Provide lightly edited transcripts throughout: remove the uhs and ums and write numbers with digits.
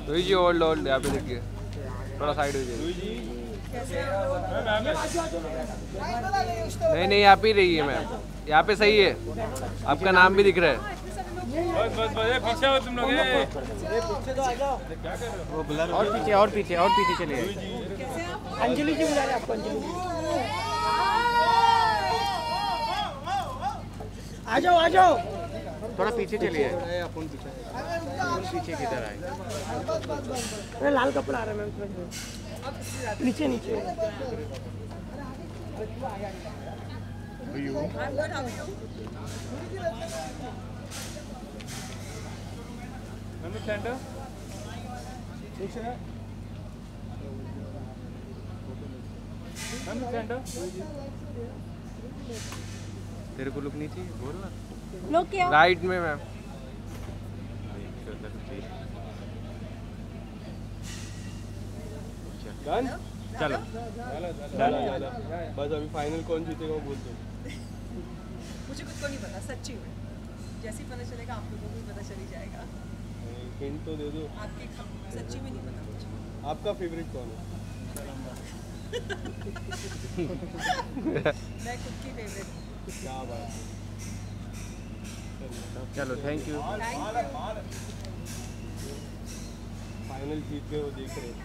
रोहित जी hold hold, यहाँ पे देखिए, थोड़ा साइड हो जाइए। नहीं नहीं, यहाँ पे ही रही है मैम, यहाँ पे सही है, आपका नाम भी दिख रहा है। बस बस बस, पीछे हो तुम लोग, पीछे तो आ जाओ। वो ब्लर और पीछे और पीछे और पीछे चलिए। अंजलि जी बुला रहे आपको, अंजलि जी। आ जाओ आ जाओ, थोड़ा पीछे चलिए। अपन पीछे पीछे किधर आए? अरे लाल कपड़ा आ रहा है मैम, नीचे नीचे। सेंटर सेंटर तेरे को लुक नहीं चाहिए, बोल ना। लोग क्या राइट में मैम। चलो बस अभी फाइनल कौन जीतेगा वो बोल दो। मुझे खुद को नहीं पता सच्ची में, जैसे ही पता चलेगा आप लोगों को भी पता चल ही जाएगा। हिंट तो दे दो। आपके सच्ची में नहीं पता मुझे। आपका फेवरेट कौन है? मैं खुद की फेवरेट। क्या बात है। चलो, थैंक यू। फाइनल जीत गए वो देख रहे हैं।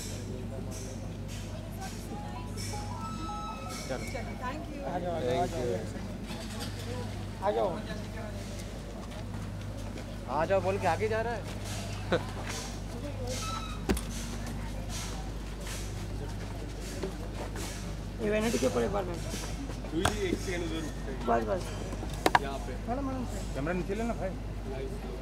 चलो थैंक यू। आ जाओ आ जाओ। आ जाओ बोल के आगे जा रहा है। ये वैनिटी के ऊपर एक बार मैम, एक सेकंड उधर रुक जाइए। बस बस। यहाँ पे मैडम कैमरा नीचे लेना भाई।